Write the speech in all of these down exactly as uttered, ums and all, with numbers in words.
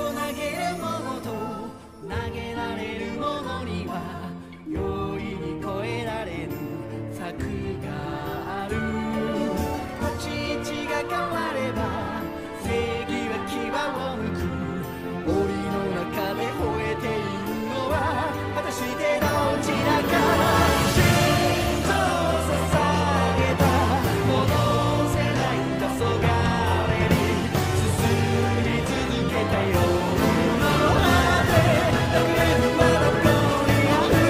投げるものと投げられるものには容易に越えられぬ策がある。立ち位置が変われば正義は牙をむく。檻の中で吠えているのは果たしてどちらか。心臓を捧げたものせない黄昏に進み続けたよ。の果てなくはどこにある。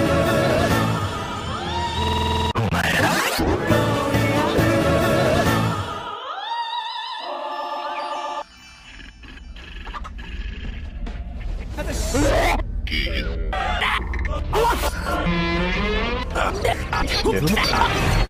お前らどこにある。果たしてうわっ